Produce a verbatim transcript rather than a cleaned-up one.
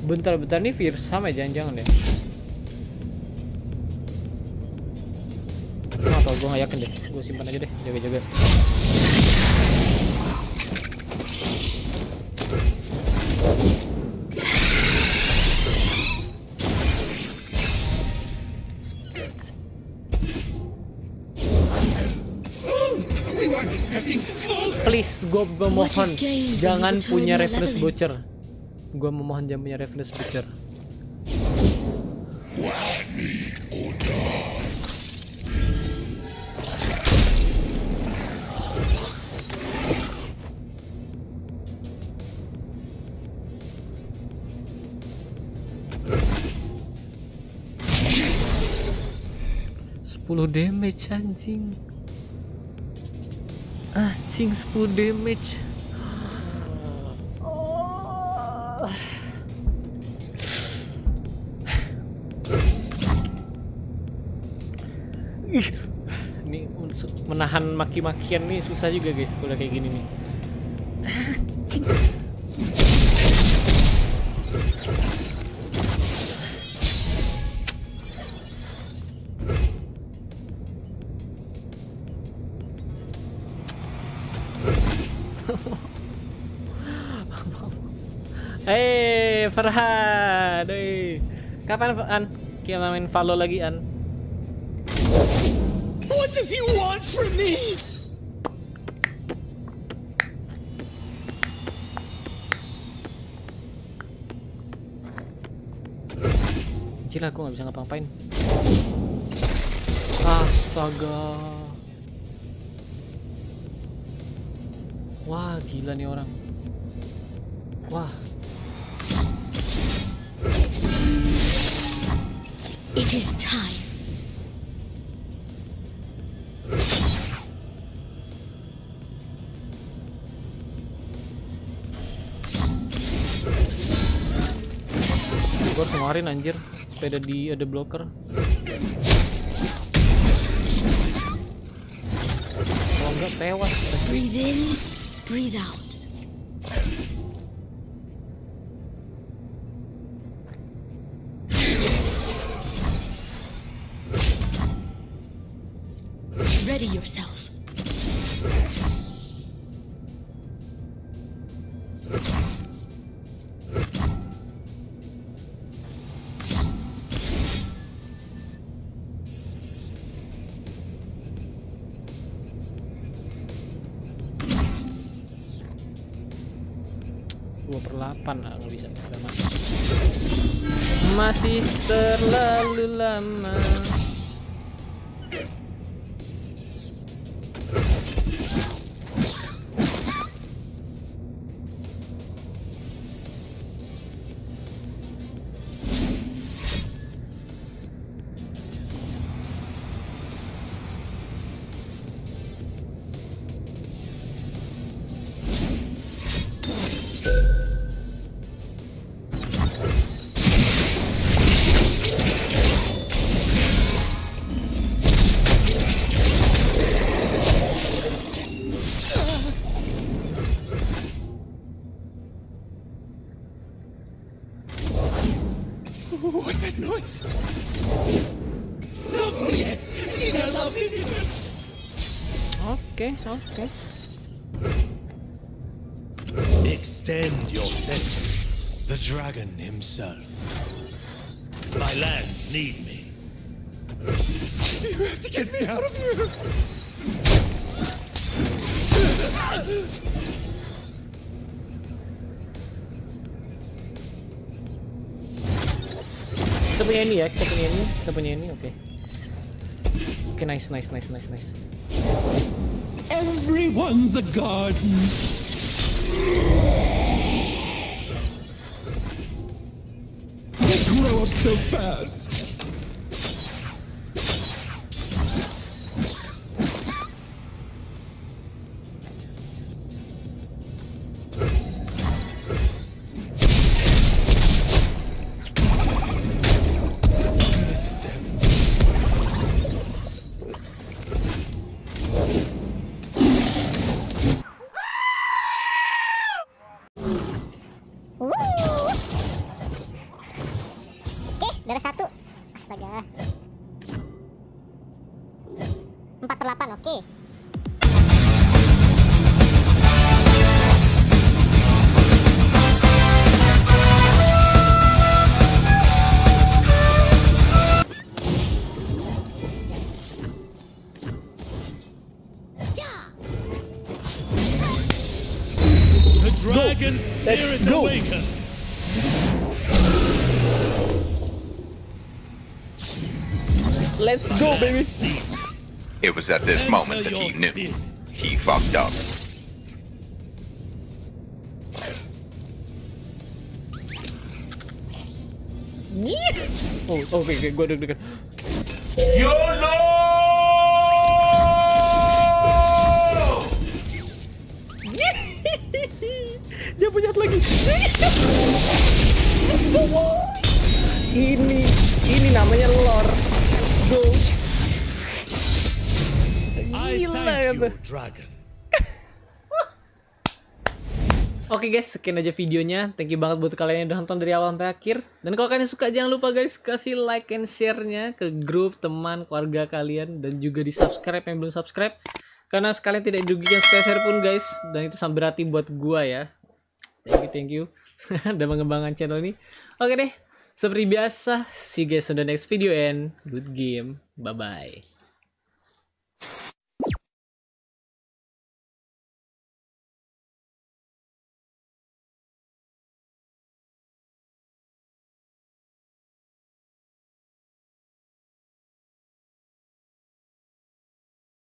Bentar-bentar nih virus sama ya, jangan-jangan ya. Nggak tau, gue gak yakin deh. Gue simpan aja deh, jaga-jaga. Please, gue memohon jangan punya reference bocor. Gue memohon jangan punya reference bocor. sepuluh damage anjing. Anjing sepuluh damage. Oh. Ih, ini menahan maki-makian nih susah juga guys kalau kayak gini nih. Anjing. Hei Farhan, hey. Kapan An? Kita main Valo lagi An? What does he want from me? Gila, aku nggak bisa ngapa-ngapain. Astaga. Wah, gila nih orang. Wah. It is time. Gue harus ngelarin anjir, sepeda di ada blocker. Kalau enggak tewas. Breathe in, breathe out. Ready yourself. dua per delapan lah, nggak bisa. Masih terlalu lama. What's that noise? Oh, yes! Details are visitors! Oke, oke. Extend your senses. The dragon himself. My lands need me. You have to get me out of here! Kita punya ini ya, kita punya ini, kita punya ini, oke. Okay. Oke, okay, nice, nice, nice, nice, nice. Everyone's a garden. They grow up so fast. per delapan, oke. The dragon Let's spirit go. awakens. Let's go, baby. It was at this moment that he knew he fucked up. Oh, oke, okay, gue deg-degan. YOLO! Dia punya lagi. Let's go. Ini, ini namanya lore. Let's go. I Gila thank ya you, tuh. dragon. Oke guys, sekian aja videonya. Thank you banget buat kalian yang udah nonton dari awal sampai akhir. Dan kalau kalian suka, jangan lupa guys kasih like and share-nya ke grup, teman, keluarga kalian, dan juga di subscribe yang belum subscribe. Karena sekalian tidak dirugikan spesial pun guys, dan itu sangat berarti buat gua ya. Thank you, thank you. Udah mengembangkan channel ini. Oke deh, seperti biasa, see you guys on the next video and good game. Bye bye.